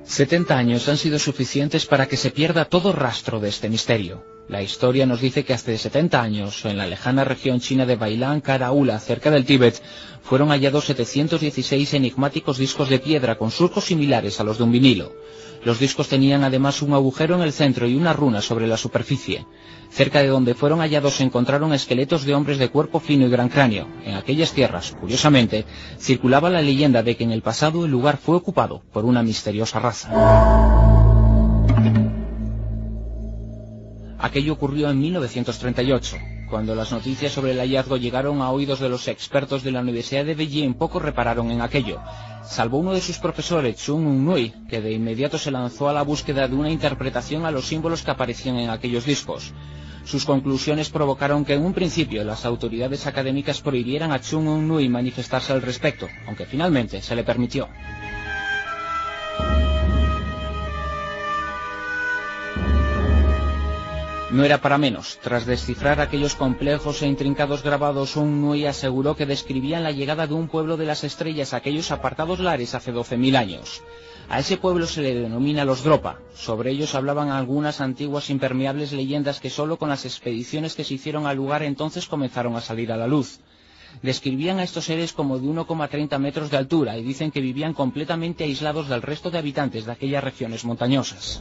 70 años han sido suficientes para que se pierda todo rastro de este misterio. La historia nos dice que hace 70 años, en la lejana región china de Bailan, Karaula, cerca del Tíbet, fueron hallados 716 enigmáticos discos de piedra con surcos similares a los de un vinilo. Los discos tenían además un agujero en el centro y una runa sobre la superficie. Cerca de donde fueron hallados se encontraron esqueletos de hombres de cuerpo fino y gran cráneo. En aquellas tierras, curiosamente, circulaba la leyenda de que en el pasado el lugar fue ocupado por una misteriosa raza. Aquello ocurrió en 1938. Cuando las noticias sobre el hallazgo llegaron a oídos de los expertos de la Universidad de Beijing, pocos repararon en aquello, salvo uno de sus profesores, Chung Un-nui, que de inmediato se lanzó a la búsqueda de una interpretación a los símbolos que aparecían en aquellos discos. Sus conclusiones provocaron que en un principio las autoridades académicas prohibieran a Chung Un-nui manifestarse al respecto, aunque finalmente se le permitió. No era para menos. Tras descifrar aquellos complejos e intrincados grabados, Un-nui aseguró que describían la llegada de un pueblo de las estrellas a aquellos apartados lares hace 12.000 años. A ese pueblo se le denomina los Dropa. Sobre ellos hablaban algunas antiguas impermeables leyendas que solo con las expediciones que se hicieron al lugar entonces comenzaron a salir a la luz. Describían a estos seres como de 1,30 metros de altura y dicen que vivían completamente aislados del resto de habitantes de aquellas regiones montañosas.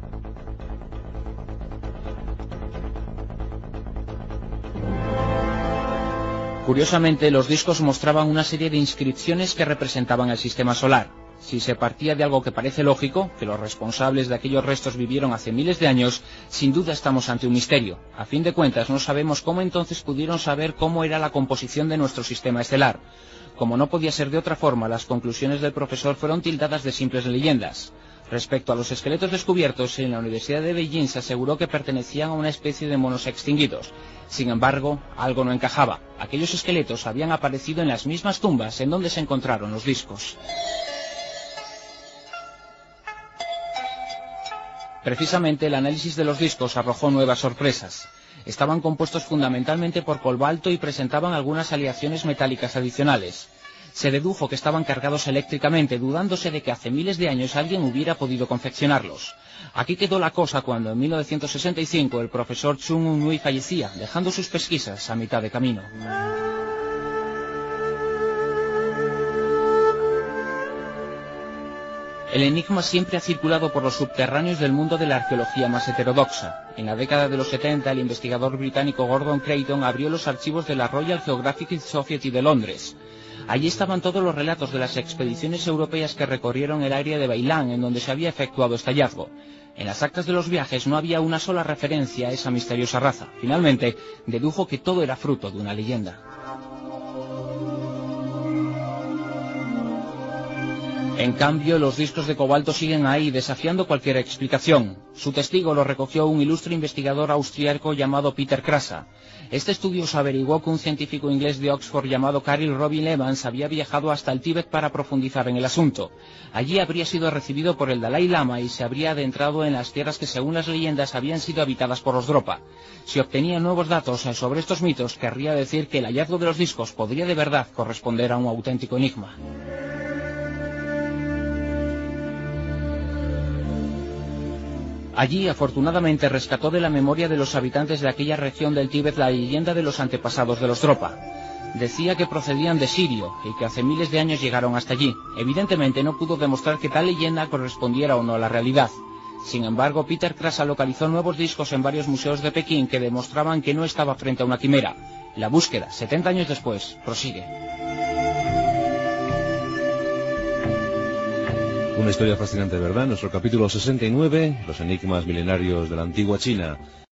Curiosamente, los discos mostraban una serie de inscripciones que representaban el sistema solar. Si se partía de algo que parece lógico, que los responsables de aquellos restos vivieron hace miles de años, sin duda estamos ante un misterio. A fin de cuentas, no sabemos cómo entonces pudieron saber cómo era la composición de nuestro sistema estelar. Como no podía ser de otra forma, las conclusiones del profesor fueron tildadas de simples leyendas. Respecto a los esqueletos descubiertos, en la Universidad de Beijing se aseguró que pertenecían a una especie de monos extinguidos. Sin embargo, algo no encajaba. Aquellos esqueletos habían aparecido en las mismas tumbas en donde se encontraron los discos. Precisamente el análisis de los discos arrojó nuevas sorpresas. Estaban compuestos fundamentalmente por cobalto y presentaban algunas aleaciones metálicas adicionales. Se dedujo que estaban cargados eléctricamente, dudándose de que hace miles de años alguien hubiera podido confeccionarlos. Aquí quedó la cosa cuando en 1965 el profesor Chung Un-nui fallecía, dejando sus pesquisas a mitad de camino. El enigma siempre ha circulado por los subterráneos del mundo de la arqueología más heterodoxa. En la década de los 70, el investigador británico Gordon Creighton abrió los archivos de la Royal Geographical Society de Londres. Allí estaban todos los relatos de las expediciones europeas que recorrieron el área de Bailan, en donde se había efectuado este hallazgo. En las actas de los viajes no había una sola referencia a esa misteriosa raza. Finalmente, dedujo que todo era fruto de una leyenda. En cambio, los discos de cobalto siguen ahí, desafiando cualquier explicación. Su testigo lo recogió un ilustre investigador austriaco llamado Peter Krasa. Este estudio se averiguó que un científico inglés de Oxford llamado Cyril Robin Evans había viajado hasta el Tíbet para profundizar en el asunto. Allí habría sido recibido por el Dalai Lama y se habría adentrado en las tierras que según las leyendas habían sido habitadas por los Dropa. Si obtenía nuevos datos sobre estos mitos, querría decir que el hallazgo de los discos podría de verdad corresponder a un auténtico enigma. Allí, afortunadamente, rescató de la memoria de los habitantes de aquella región del Tíbet la leyenda de los antepasados de los Dropa. Decía que procedían de Sirio y que hace miles de años llegaron hasta allí. Evidentemente no pudo demostrar que tal leyenda correspondiera o no a la realidad. Sin embargo, Peter Krasa localizó nuevos discos en varios museos de Pekín que demostraban que no estaba frente a una quimera. La búsqueda, 70 años después, prosigue. Una historia fascinante, ¿verdad? Nuestro capítulo 69, los enigmas milenarios de la antigua China.